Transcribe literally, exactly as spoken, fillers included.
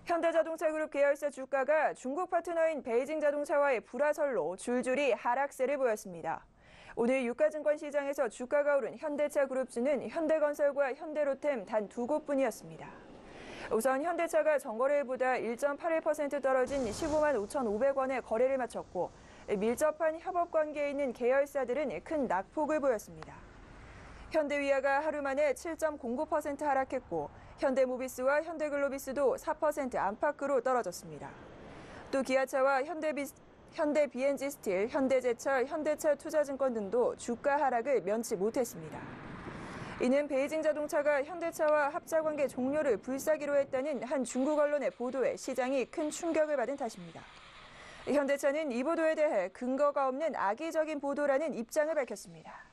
현대자동차 그룹 계열사 주가가 중국 파트너인 베이징자동차와의 불화설로 줄줄이 하락세를 보였습니다. 오늘 유가증권 시장에서 주가가 오른 현대차 그룹주는 현대건설과 현대로템 단 두 곳뿐이었습니다. 우선 현대차가 전거래일보다 일 점 팔일 퍼센트 떨어진 십오만 오천오백 원에 거래를 마쳤고 밀접한 협업 관계에 있는 계열사들은 큰 낙폭을 보였습니다. 현대위아가 하루 만에 칠 점 공구 퍼센트 하락했고 현대모비스와 현대글로비스도 사 퍼센트 안팎으로 떨어졌습니다. 또 기아차와 현대비, 현대비엔지스틸, 현대제철, 현대차투자증권 등도 주가 하락을 면치 못했습니다. 이는 베이징자동차가 현대차와 합작관계 종료를 불사기로 했다는 한 중국 언론의 보도에 시장이 큰 충격을 받은 탓입니다. 현대차는 이 보도에 대해 근거가 없는 악의적인 보도라는 입장을 밝혔습니다.